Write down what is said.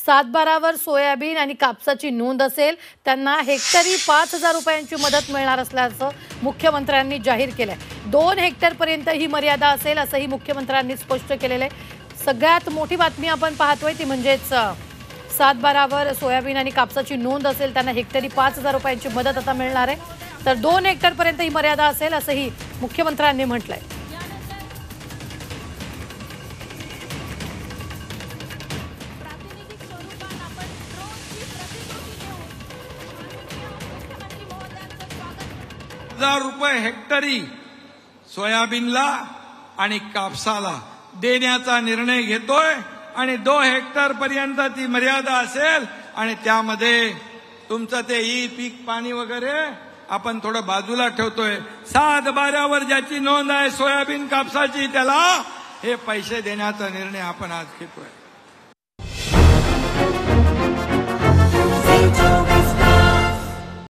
सातबारावर soybean आणि कापसाची नोंद असेल त्यांना हेक्टरी 5,000 रुपयांची मदत मिळणार असल्याचं मुख्यमंत्र्यांनी जाहीर केलंय। 2 हेक्टरपर्यंत ही मर्यादा असेल असंही मुख्यमंत्र्यांनी स्पष्ट केलेलं आहे। सगळ्यात मोठी बातमी आपण पाहतोय ती म्हणजेच सातबारावर सोयाबीन आणि कापसाची नोंद असेल त्यांना हेक्टरी 5,000 रुपयांची मदत आता मिळणार आहे। तर 2 हेक्टरपर्यंत ही मर्यादा असेल असंही मुख्यमंत्र्यांनी म्हटलंय। ₹1,000 हेक्टरी सोयाबीनला आणि कापसाला देण्याचा निर्णय घेतोय आणि 2 हेक्टर पर्यंत ती मर्यादा असेल आणि त्यामध्ये तुमचं ते पीक पाणी वगैरे आपण थोडं बाजूला ठेवतोय। 7/12वर ज्याची नोंद आहे सोयाबीन कापसाची त्याला हे पैसे देण्याचा निर्णय आपण आज घेतोय।